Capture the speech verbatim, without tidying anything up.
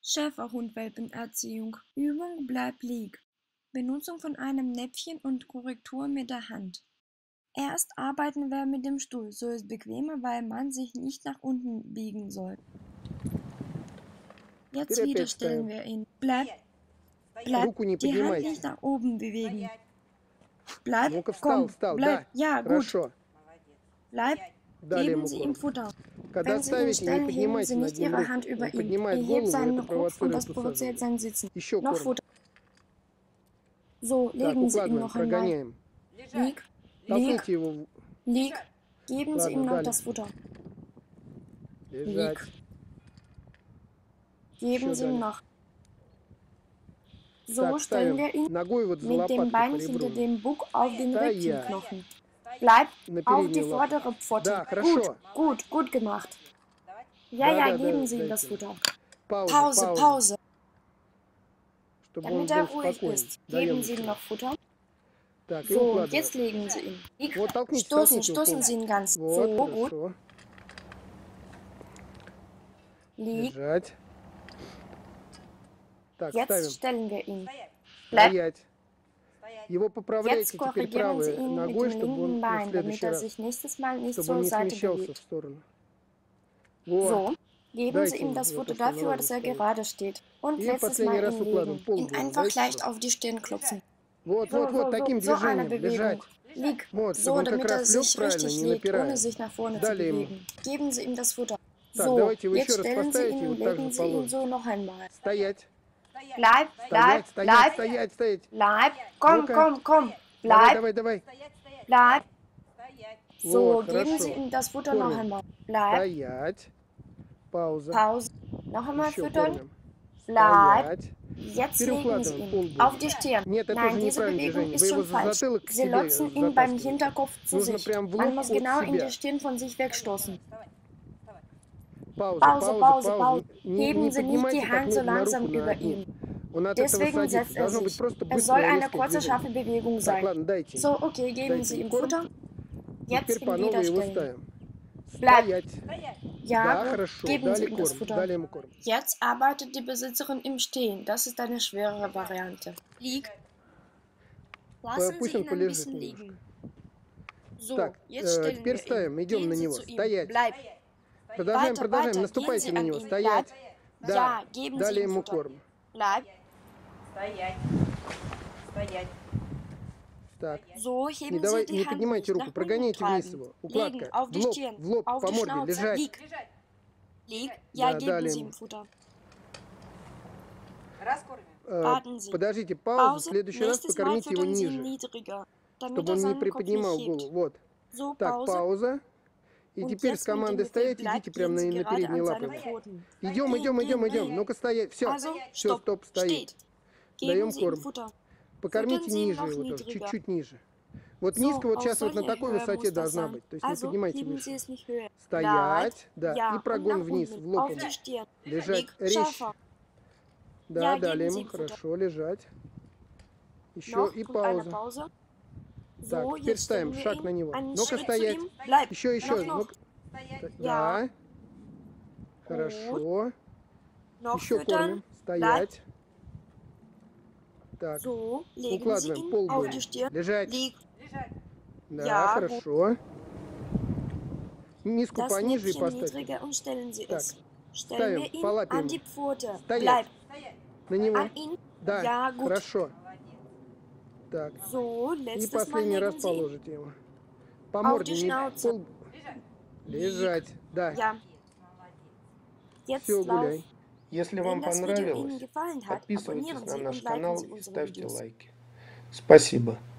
Schäferhundwelpenerziehung. Übung Bleib lieg. Benutzung von einem Näpfchen und Korrektur mit der Hand. Erst arbeiten wir mit dem Stuhl, so ist bequemer, weil man sich nicht nach unten biegen soll. Jetzt wieder stellen wir ihn. Bleib, bleib, die Hand nicht nach oben bewegen. Bleib, komm, bleib, ja, gut. Bleib, geben Sie ihm Futter. Wenn Sie ihn stellen, heben Sie nicht Ihre Hand über ihn. Er hebt seinen Kopf und das provoziert sein Sitzen. Noch Futter. So, legen Sie ihn noch einmal. Lieg, lieg, lieg. Geben Sie ihm noch das Futter. Lieg. Geben Sie ihm noch. So stellen wir ihn mit dem Bein hinter dem Bug auf den Rückenknochen. Bleib auf die vordere Pfote. Gut, gut, gut gemacht. Ja, ja, geben Sie ihm das Futter. Pause, Pause. Damit er ruhig ist, geben Sie ihm noch Futter. So, jetzt legen Sie ihn. Stoßen, stoßen Sie ihn ganz. So, gut. Lieg. Jetzt stellen wir ihn. Bleib. Jetzt korrigieren Sie ihn mit dem linken Bein, damit er sich nächstes Mal nicht zur Seite bewegt. So, geben Sie ihm das Futter dafür, dass er gerade steht. Und letztes Mal ihn legen. Ihn einfach leicht auf die Stirn klopfen. So, so, so, so eine Bewegung. Lieg. So, damit er sich richtig legt, ohne sich nach vorne zu bewegen. Geben Sie ihm das Futter. So, jetzt stellen Sie ihn und legen Sie ihn so noch einmal. Bleib, bleib, bleib, bleib, komm, komm, komm, bleib, bleib. So, geben Sie ihm das Futter noch einmal. Bleib. Pause. Noch einmal füttern. Bleib. Jetzt legen Sie ihn auf die Stirn. Nein, diese Bewegung ist schon falsch. Sie lotzen ihn beim Hinterkopf zu sich. Man muss genau in die Stirn von sich wegstoßen. Pause, Pause, Pause. Heben Sie nicht die Hand so langsam über ihn. Deswegen setzt er sich. Es soll eine kurze, scharfe Bewegung sein. So, okay, geben Sie ihm Futter. Jetzt ihn wieder stellen. Bleib. Ja, gut. Geben Sie ihm das Futter. Jetzt arbeitet die Besitzerin im Stehen. Das ist eine schwerere Variante. Lieg. Lassen Sie ihn ein bisschen liegen. So, jetzt stellen wir ihn. Gehen Sie zu ihm. Bleib. Продолжаем, Weiter, продолжаем. weiter. Наступайте Gehen на Sie него. an ihn. Стоять. Bleib. Ja, geben Sie Дали ihm ему Futter. корм. Bleib. Стоять. Стоять. Так. So, Не, heben давай, Sie не die Hand поднимайте nicht руку. nach unten Прогоняйте вниз treiben. его. Legen Укладка. auf В die лоб, Stirn, в лоб, auf по die морде. Schnauze. Лежать. Lieg. Lieg. Ja, Да, geben дали Sie ему. ihm Futter. Раскормим. Э, Warten Sie. Подождите паузу. В Pause. следующий раз Nächstes Mal покормите его füttern Sie ihn ниже, niedriger, damit чтобы er он не seinen Kopf приподнимал nicht голову. hebt. Вот. So, Так, Pause. пауза. И Und теперь с jetzt mit dem командой Befehl стоять, Bleib, идите прямо gehen на, Sie на gerade передние an лапы. seine Pfoten. Идем, Gehen, идем, идем, gehen, идем. gehen. Ну-ка стоять. Все, Also, все, stopp, стоп, стоит. steht. Geben Даем Sie ihm корм. Futter. Покормите Füttern Sie ihn ниже noch его тоже, niedriger. чуть-чуть ниже. Вот So, низко вот auf сейчас вот на solcher такой Höhe высоте muss das должна sein. быть. То есть не Also, поднимайте heben выше. Sie es nicht höher. Bleib. Стоять, да, Ja, и und прогон nach вниз, unten, в лоб. auf die Stirn. Лежать Lieg, резче. schärfer. Да, Ja, дали geben Sie ему, ihm Futter. хорошо, лежать. Еще Noch и und eine пауза. Pause. Так, So, теперь jetzt stellen ставим wir шаг на ihn него. einen Ну-ка Schritt zu стоять. ihm. Bleib. Еще, еще. Noch, noch. Ну-ка. Стоять. Ja. Да. Хорошо. Noch Еще füttern. кормим. Стоять. Так, So, legen Sie укладываем ihn пол auf боли. die Stirn. Лежать. Lieg. Лежать. Да, Ja, хорошо. Миску Das пониже и Näpfchen поставьте. niedriger und stellen Sie Так, es. Stellen ставим wir ihn по лапе an ему. die Pfote. Стоять. Bleib Стоять. На него. an ihn. Да, Ja, gut. хорошо. Молодец. Так, So, и letztes Mal последний раз legen Sie ihn положите его. По auf морде, die не Schnauze. пол... Лежать. Лежать, да. Ja, Молодец. jetzt Все, lauf. гуляй. Если Wenn вам das Video Ihnen понравилось, gefallen hat, подписывайтесь abonnieren на Sie наш und liken канал Sie и unsere ставьте Videos. лайки. Спасибо.